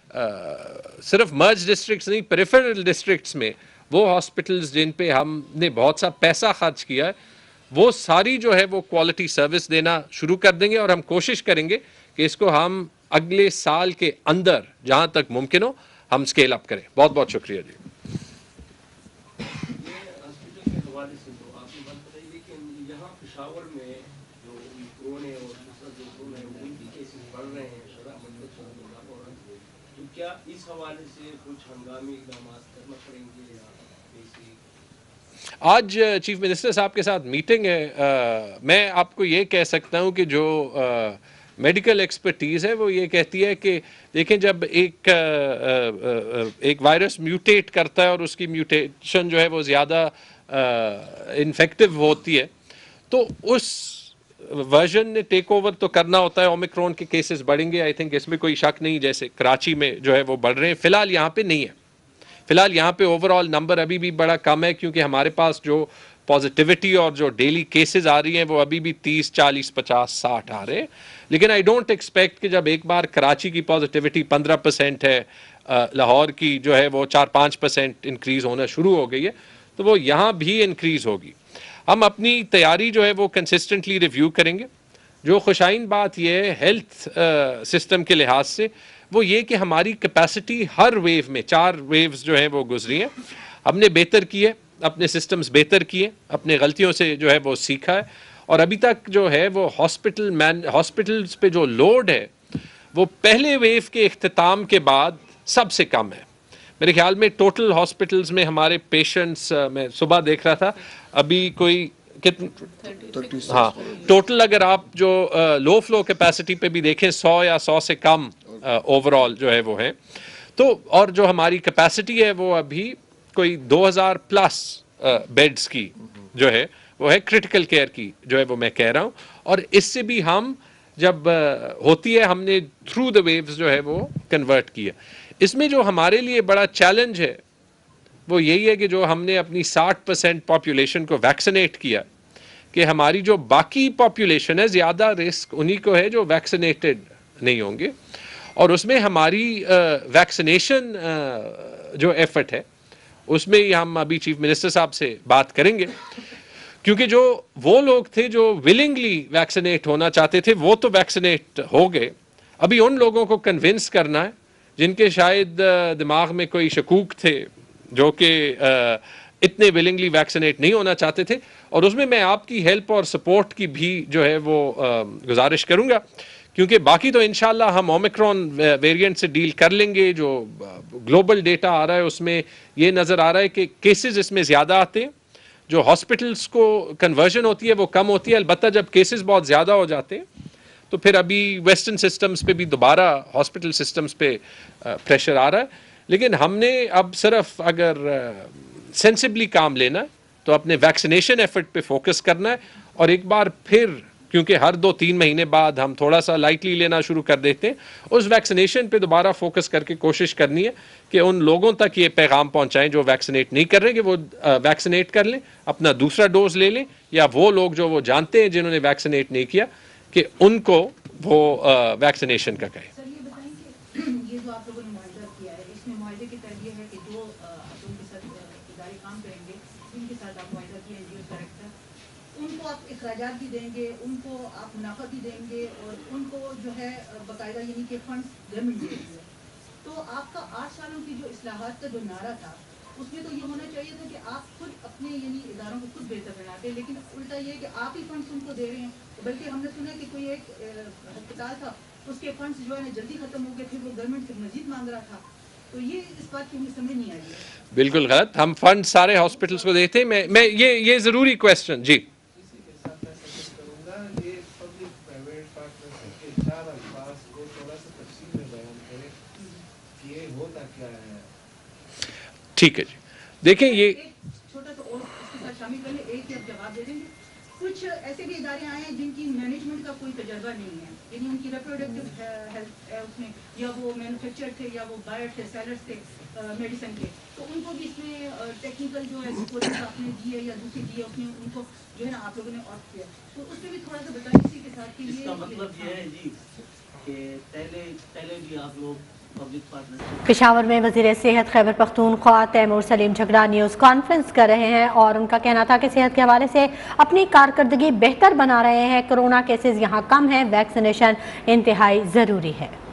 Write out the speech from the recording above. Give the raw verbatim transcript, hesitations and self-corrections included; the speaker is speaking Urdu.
صرف مرج ڈسٹرکٹس نہیں پیریفرل ڈسٹرکٹس میں وہ ہاسپٹلز جن پہ ہم نے بہت سا پیسہ خرچ کیا ہے وہ ساری جو ہے وہ کوالٹی سروس دینا شروع کر دیں گے، اور ہم کوشش کریں گے کہ اس کو ہم اگلے سال کے اندر جہاں تک ممکن ہو ہم سکیل اپ کریں. بہت بہت شکریہ جی. ہاسپٹل کے حوالے سے تو آپ نے بات بتائی کہ یہاں پشاور میں جو کورونا اور دوسرا جو کورونا ہے ان کی کیسز بڑھ رہے ہیں شرح مطلب اضافہ ہو رہا ہے، تو کیا اس حوالے سے کچھ ہنگامی اقدامات کرنا پڑیں گے یا ایسی؟ آج چیف منسٹر صاحب کے ساتھ میٹنگ ہے. میں آپ کو یہ کہہ سکتا ہوں کہ جو میڈیکل ایکسپرٹیز ہے وہ یہ کہتی ہے کہ دیکھیں جب ایک ایک وائرس میوٹیٹ کرتا ہے اور اس کی میوٹیشن جو ہے وہ زیادہ انفیکٹو ہوتی ہے تو اس ورژن نے ٹیک اوور تو کرنا ہوتا ہے. اومیکرون کے کیسز بڑھیں گے، آئی تھنک اس میں کوئی شک نہیں، جیسے کراچی میں جو ہے وہ بڑھ رہے ہیں. فی الحال یہاں پہ نہیں ہے، فی الحال یہاں پہ اوور آل نمبر ابھی بھی بڑا کم ہے کیونکہ ہمارے پاس جو پازیٹیوٹی اور جو ڈیلی کیسز آ رہی ہیں وہ ابھی بھی تیس چالیس پچاس ساٹھ آ رہے ہیں. لیکن آئی ڈونٹ ایکسپیکٹ کہ جب ایک بار کراچی کی پازیٹیوٹی پندرہ پرسینٹ ہے، لاہور کی جو ہے وہ چار پانچ پرسینٹ انکریز ہونا شروع ہو گئی ہے تو وہ یہاں بھی انکریز ہوگی. ہم اپنی تیاری جو ہے وہ کنسسٹنٹلی ریویو کریں گے. جو خوشائن بات یہ ہے ہیلتھ سسٹم کے لحاظ سے وہ یہ کہ ہماری کیپیسٹی ہر ویو میں چار ویوز جو ہیں وہ گزری ہیں، ہم نے بہتر کیے، اپنے سسٹمز بہتر کیے، اپنے غلطیوں سے جو ہے وہ سیکھا ہے، اور ابھی تک جو ہے وہ ہاسپٹل مین ہاسپٹلز پہ جو لوڈ ہے وہ پہلے ویو کے اختتام کے بعد سب سے کم ہے. میرے خیال میں ٹوٹل ہاسپٹلز میں ہمارے پیشنٹس میں صبح دیکھ رہا تھا ابھی کوئی کتنے ہاں ٹوٹل اگر آپ جو لو فلو کیپیسٹی پہ بھی دیکھیں سو یا سو سے کم اوور آل جو ہے وہ ہے. تو اور جو ہماری کیپیسٹی ہے وہ ابھی کوئی دو ہزار پلس بیڈز کی جو ہے وہ ہے کرٹیکل کیئر کی جو ہے وہ میں کہہ رہا ہوں. اور اس سے بھی ہم جب ہوتی ہے ہم نے تھرو دا ویوز جو ہے وہ کنورٹ کیا. اس میں جو ہمارے لیے بڑا چیلنج ہے وہ یہی ہے کہ جو ہم نے اپنی ساٹھ پرسینٹ پاپولیشن کو ویکسینیٹ کیا کہ ہماری جو باقی پاپولیشن ہے زیادہ رسک انہی کو ہے جو ویکسینیٹڈ نہیں ہوں گے. اور اس میں ہماری ویکسینیشن جو ایفرٹ ہے اس میں ہم ابھی چیف منسٹر صاحب سے بات کریں گے کیونکہ جو وہ لوگ تھے جو ولنگلی ویکسینیٹ ہونا چاہتے تھے وہ تو ویکسینیٹ ہو گئے. ابھی ان لوگوں کو کنونس کرنا ہے جن کے شاید دماغ میں کوئی شکوک تھے جو کہ اتنے ولنگلی ویکسینیٹ نہیں ہونا چاہتے تھے، اور اس میں میں آپ کی ہیلپ اور سپورٹ کی بھی جو ہے وہ گزارش کروں گا کیونکہ باقی تو انشاءاللہ ہم اومیکرون ویریئنٹ سے ڈیل کر لیں گے. جو گلوبل ڈیٹا آ رہا ہے اس میں یہ نظر آ رہا ہے کہ کیسز اس میں زیادہ آتے ہیں، جو ہاسپٹلس کو کنورژن ہوتی ہے وہ کم ہوتی ہے. البتہ جب کیسز بہت زیادہ ہو جاتے ہیں تو پھر ابھی ویسٹرن سسٹمز پہ بھی دوبارہ ہاسپٹل سسٹمز پہ پریشر آ رہا ہے. لیکن ہم نے اب صرف اگر سینسبلی کام لینا ہے تو اپنے ویکسینیشن ایفرٹ پہ فوکس کرنا ہے، اور ایک بار پھر کیونکہ ہر دو تین مہینے بعد ہم تھوڑا سا لائٹلی لینا شروع کر دیتے ہیں اس ویکسینیشن پہ دوبارہ فوکس کر کے کوشش کرنی ہے کہ ان لوگوں تک یہ پیغام پہنچائیں جو ویکسینیٹ نہیں کر رہے کہ وہ ویکسینیٹ کر لیں، اپنا دوسرا ڈوز لے لیں، یا وہ لوگ جو وہ جانتے ہیں جنہوں نے ویکسینیٹ نہیں کیا کہ ان کو وہ ویکسینیشن کا کہیں. سر یہ بتائیں کہ یہ جو آپ لوگوں نے معاہدہ کیا ہے اس میں معاہدے کی تحت یہ ہے کہ جو آپ ان کے ساتھ ادارے کام کریں گے جن کے ساتھ آپ معاہدہ کیا ہے ڈائریکٹر ان کو آپ اخراجات بھی دیں گے، ان کو آپ منافع بھی دیں گے، اور ان کو جو ہے باقاعدہ یعنی کہ فنڈس گورنمنٹ دے گی. تو آپ کا آٹھ سالوں کی جو اصلاحات کا جو نعرہ تھا اس میں تو یہ ہونا چاہیے تھا کہ آپ خود اپنے یعنی اداروں کو خود بہتر بناتے، لیکن الٹا یہ کہ آپ ہی فنڈس ان کو دے رہے ہیں. بلکہ ہم نے سنا کہ کوئی ایک ہسپتال تھا اس کے فنڈس جو ہے جلدی ختم ہو گئے تھے، وہ گورنمنٹ سے مزید مانگ رہا تھا. تو یہ اس بات کی ہمیں سمجھ نہیں آئی. بالکل غلط، ہم فنڈ سارے ہاسپٹلس کو دیتے ہیں. میں میں یہ یہ ضروری کویسچن جی اسی کے ساتھ میں سجیسٹ کروں گا یہ پبلک پرائیویٹ پارٹنرشپ کے چار الفاظ کو تھوڑا سا تفصیل میں بیان کریں کہ یہ ہوتا کیا ہے. ٹھیک ہے جی. دیکھیں یہ چھوٹا سا اور اس کے ساتھ شامل کر لیں، ایک ہی آپ جواب دے دیں گے. کچھ ایسے بھی ادارے آئے ہیں جن کی مینجمنٹ کا کوئی تجربہ نہیں ہے، یعنی ان کی ریپروڈکٹیو ہیلتھ ہے اس میں، یا وہ مینوفیکچر تھے یا وہ بائر تھے سیلرس تھے میڈیسن کے، تو ان کو بھی اس میں ٹیکنیکل جو ہے سپورٹ آپ نے دی ہے یا دوسری دی ہے اس میں ان کو جو ہے نا آپ لوگوں نے آف کیا. تو اس میں بھی تھوڑا سا بتائیں اسی کے ساتھ کہ اس کا مطلب یہ ہے جی کہ پہلے پہلے بھی آپ لوگ پشاور میں وزیر صحت خیبر پختونخوا تیمور سلیم جھگڑا نیوز کانفرنس کر رہے ہیں اور ان کا کہنا تھا کہ صحت کے حوالے سے اپنی کارکردگی بہتر بنا رہے ہیں، کرونا کیسز یہاں کم ہیں، ویکسینیشن انتہائی ضروری ہے۔